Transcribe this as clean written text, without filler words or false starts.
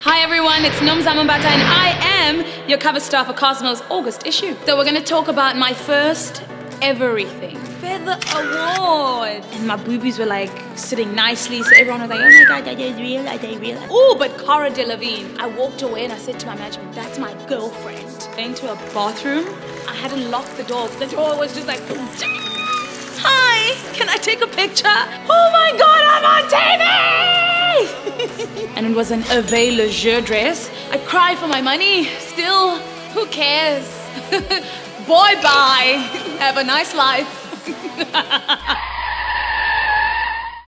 Hi everyone, it's Nomzamo Mbatha and I am your cover star for Cosmo's August issue. So we're going to talk about my first everything. Feather Award. And my boobies were like sitting nicely, so everyone was like, oh my god, are they real? Are they real? Oh, but Cara Delevingne. I walked away and I said to my management, that's my girlfriend. Into a bathroom. I hadn't locked the door. The door was just like, hi, can I take a picture? Oh my god, I'm on TV! And it was an Hervé Leger dress. I cried for my money. Still, who cares? Boy, bye. Have a nice life.